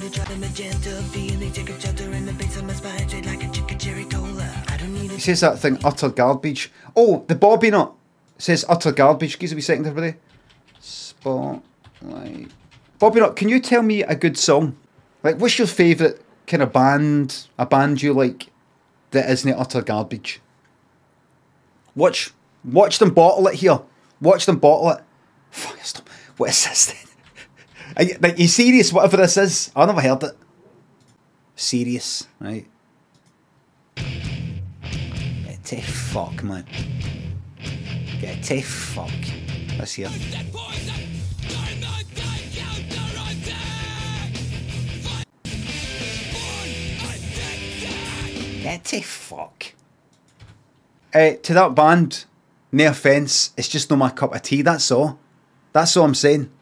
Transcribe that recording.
He says that thing, utter garbage. Oh, the Bobby Nut says utter garbage. Give us a wee second, everybody. Spotlight. Bobby Nut, can you tell me a good song? Like, what's your favourite kind of band, a band you like that isn't utter garbage? Watch them bottle it here. Watch them bottle it. Stop. What is this then? Are you serious, whatever this is? I've never heard it. Serious, right? Get to fuck, man. Get to fuck. Let's hear. Get to fuck. To that band, no offence, it's just not my cup of tea, that's all. That's all I'm saying.